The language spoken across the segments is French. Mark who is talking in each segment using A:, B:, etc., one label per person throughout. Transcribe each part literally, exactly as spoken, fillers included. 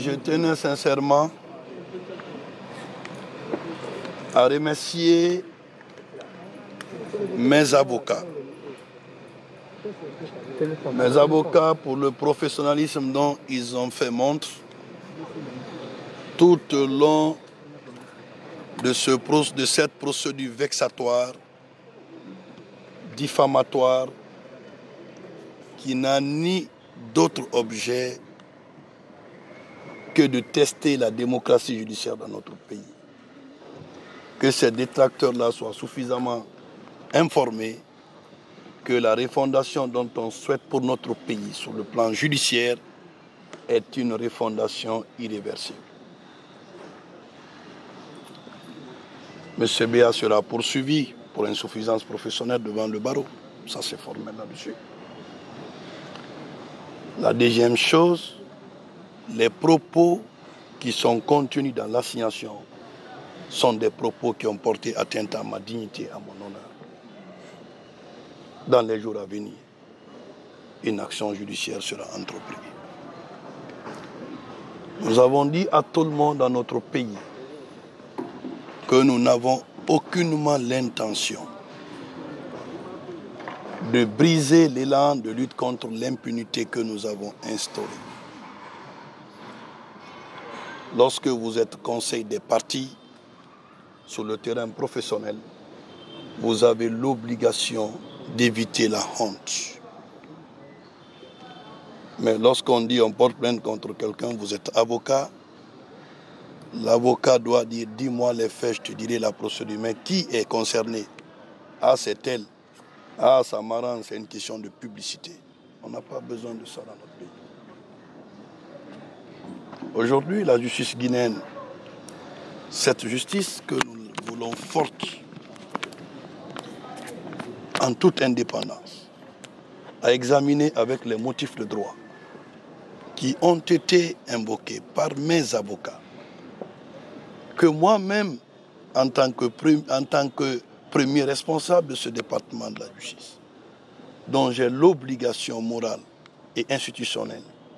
A: Je tenais sincèrement à remercier mes avocats. Mes avocats pour le professionnalisme dont ils ont fait montre tout au long de, ce, de cette procédure vexatoire, diffamatoire, qui n'a ni d'autre objet que de tester la démocratie judiciaire dans notre pays. Que ces détracteurs-là soient suffisamment informés que la refondation dont on souhaite pour notre pays sur le plan judiciaire est une refondation irréversible. M. Béa sera poursuivi pour insuffisance professionnelle devant le barreau. Ça, c'est formel là-dessus. La deuxième chose, les propos qui sont contenus dans l'assignation sont des propos qui ont porté atteinte à ma dignité, à mon honneur. Dans les jours à venir, une action judiciaire sera entreprise. Nous avons dit à tout le monde dans notre pays que nous n'avons aucunement l'intention de briser l'élan de lutte contre l'impunité que nous avons instauré. Lorsque vous êtes conseil des partis sur le terrain professionnel, vous avez l'obligation d'éviter la honte. Mais lorsqu'on dit on porte plainte contre quelqu'un, vous êtes avocat, l'avocat doit dire « dis-moi les faits, je te dirai la procédure ». Mais qui est concerné? Ah, c'est elle. Ah, ça m'arrange, c'est une question de publicité. On n'a pas besoin de ça dans notre pays. Aujourd'hui, la justice guinéenne, cette justice que nous voulons forte, en toute indépendance, a examiné avec les motifs de droit qui ont été invoqués par mes avocats, que moi-même, en tant que, en tant que premier responsable de ce département de la justice, dont j'ai l'obligation morale et institutionnelle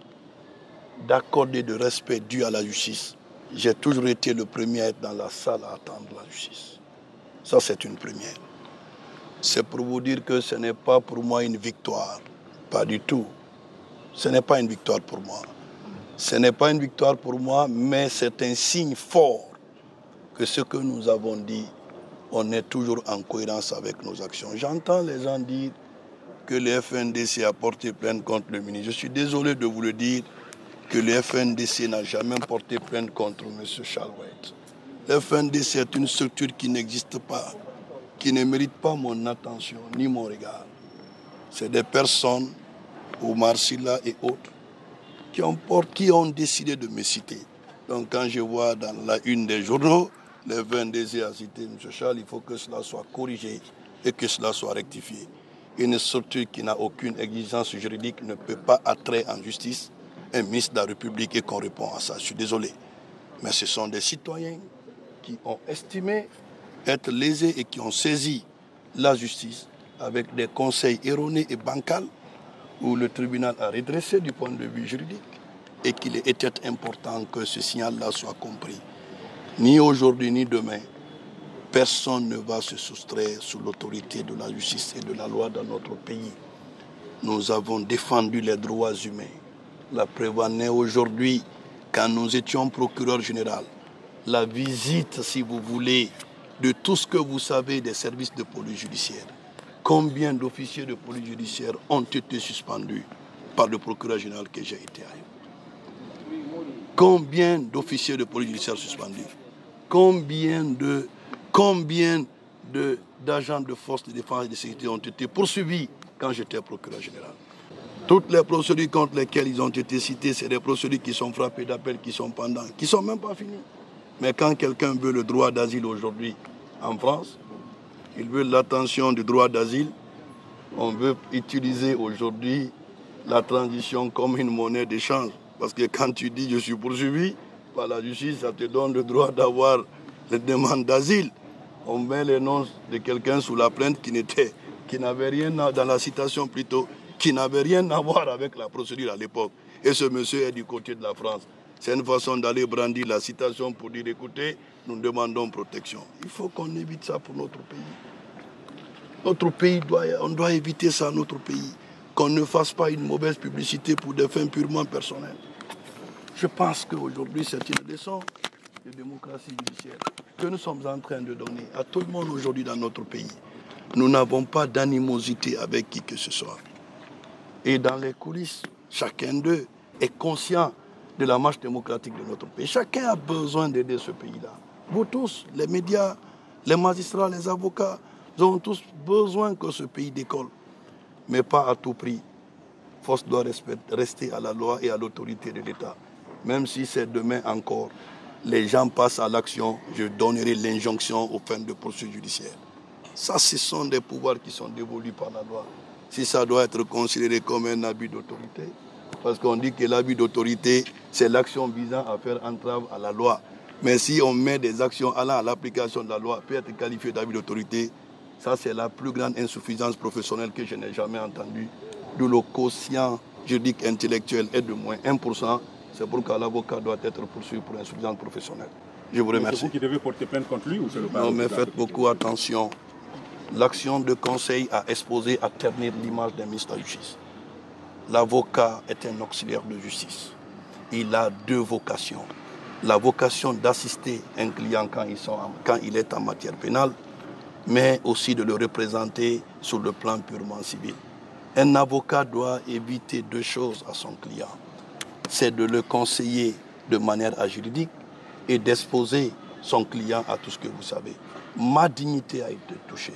A: d'accorder le respect dû à la justice, j'ai toujours été le premier à être dans la salle à attendre la justice. Ça, c'est une première. C'est pour vous dire que ce n'est pas pour moi une victoire. Pas du tout. Ce n'est pas une victoire pour moi. Ce n'est pas une victoire pour moi, mais c'est un signe fort que ce que nous avons dit, on est toujours en cohérence avec nos actions. J'entends les gens dire que le F N D C a porté plainte contre le ministre. Je suis désolé de vous le dire que le F N D C n'a jamais porté plainte contre M. Charles White. Le F N D C est une structure qui n'existe pas, qui ne mérite pas mon attention ni mon regard. C'est des personnes, Omar Sylla et autres, qui ont, qui ont décidé de me citer. Donc quand je vois dans la une des journaux, le F N D C a cité M. Charles, il faut que cela soit corrigé et que cela soit rectifié. Une structure qui n'a aucune exigence juridique ne peut pas attrer en justice un ministre de la République et qu'on répond à ça. Je suis désolé. Mais ce sont des citoyens qui ont estimé être lésés et qui ont saisi la justice avec des conseils erronés et bancals où le tribunal a redressé du point de vue juridique et qu'il était important que ce signal-là soit compris. Ni aujourd'hui ni demain, personne ne va se soustraire sous l'autorité de la justice et de la loi dans notre pays. Nous avons défendu les droits humains. La preuve en est aujourd'hui, quand nous étions procureur général, la visite, si vous voulez, de tout ce que vous savez des services de police judiciaire. Combien d'officiers de police judiciaire ont été suspendus par le procureur général que j'ai été à. Combien d'officiers de police judiciaire suspendus? Combien de combien de d'agents de force de défense et de sécurité ont été poursuivis quand j'étais procureur général? Toutes les procédures contre lesquelles ils ont été cités, c'est des procédures qui sont frappées d'appel, qui sont pendantes, qui ne sont même pas finies. Mais quand quelqu'un veut le droit d'asile aujourd'hui en France, il veut l'attention du droit d'asile, on veut utiliser aujourd'hui la transition comme une monnaie d'échange. Parce que quand tu dis je suis poursuivi par la justice, ça te donne le droit d'avoir les demandes d'asile. On met les noms de quelqu'un sous la plainte qui n'était, qui n'avait rien à, dans la citation plutôt, qui n'avait rien à voir avec la procédure à l'époque. Et ce monsieur est du côté de la France. C'est une façon d'aller brandir la citation pour dire, écoutez, nous demandons protection. Il faut qu'on évite ça pour notre pays. Notre pays, doit, on doit éviter ça, notre pays. Qu'on ne fasse pas une mauvaise publicité pour des fins purement personnelles. Je pense qu'aujourd'hui, c'est une leçon de démocratie judiciaire que nous sommes en train de donner à tout le monde aujourd'hui dans notre pays. Nous n'avons pas d'animosité avec qui que ce soit. Et dans les coulisses, chacun d'eux est conscient de la marche démocratique de notre pays. Chacun a besoin d'aider ce pays-là. Vous tous, les médias, les magistrats, les avocats, nous avons tous besoin que ce pays décolle. Mais pas à tout prix. Force doit rester à la loi et à l'autorité de l'État. Même si c'est demain encore, les gens passent à l'action, je donnerai l'injonction aux fins de poursuite judiciaire. Ça, ce sont des pouvoirs qui sont dévolus par la loi. Si ça doit être considéré comme un abus d'autorité, parce qu'on dit que l'abus d'autorité, c'est l'action visant à faire entrave à la loi. Mais si on met des actions allant à l'application de la loi, peut être qualifié d'abus d'autorité, ça c'est la plus grande insuffisance professionnelle que je n'ai jamais entendue. D'où le quotient juridique intellectuel est de moins un pour cent. C'est pourquoi l'avocat doit être poursuivi pour insuffisance professionnelle. Je vous remercie.
B: C'est vous qui devez porter plainte contre lui ou c'est le
A: Non, mais faites beaucoup attention. L'action de conseil a exposé à ternir l'image d'un ministre de la Justice. L'avocat est un auxiliaire de justice. Il a deux vocations. La vocation d'assister un client quand, ils sont en, quand il est en matière pénale, mais aussi de le représenter sur le plan purement civil. Un avocat doit éviter deux choses à son client. C'est de le conseiller de manière juridique et d'exposer son client à tout ce que vous savez. Ma dignité a été touchée.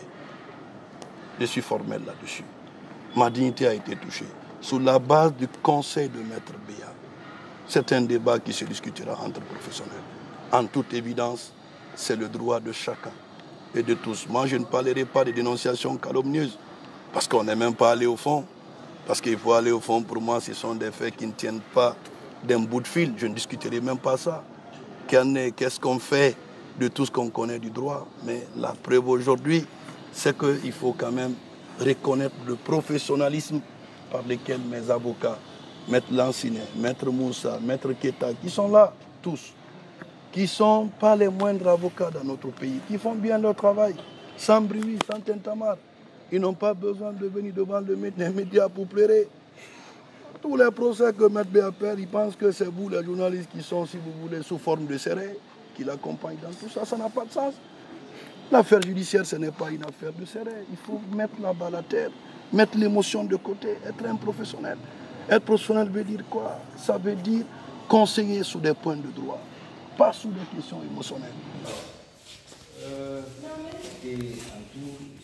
A: Je suis formel là-dessus. Ma dignité a été touchée. Sous la base du conseil de Maître Béa. C'est un débat qui se discutera entre professionnels. En toute évidence, c'est le droit de chacun et de tous. Moi, je ne parlerai pas de dénonciations calomnieuses parce qu'on n'est même pas allé au fond. Parce qu'il faut aller au fond, pour moi, ce sont des faits qui ne tiennent pas d'un bout de fil. Je ne discuterai même pas ça. Qu'est-ce qu'on fait de tout ce qu'on connaît du droit? Mais la preuve aujourd'hui, c'est qu'il faut quand même reconnaître le professionnalisme par lequel mes avocats, Maître Lancinet, Maître Moussa, Maître Keta, qui sont là, tous, qui ne sont pas les moindres avocats dans notre pays, qui font bien leur travail, sans bruit, sans tintamarre. Ils n'ont pas besoin de venir devant les médias pour pleurer. Tous les procès que Maître Béa perd, ils pensent que c'est vous, les journalistes, qui sont, si vous voulez, sous forme de serré, qui l'accompagnent dans tout ça. Ça n'a pas de sens. L'affaire judiciaire, ce n'est pas une affaire de serré. Il faut mettre la balle à terre, mettre l'émotion de côté, être un professionnel. Être professionnel veut dire quoi? Ça veut dire conseiller sur des points de droit, pas sur des questions émotionnelles. Euh, et en tout...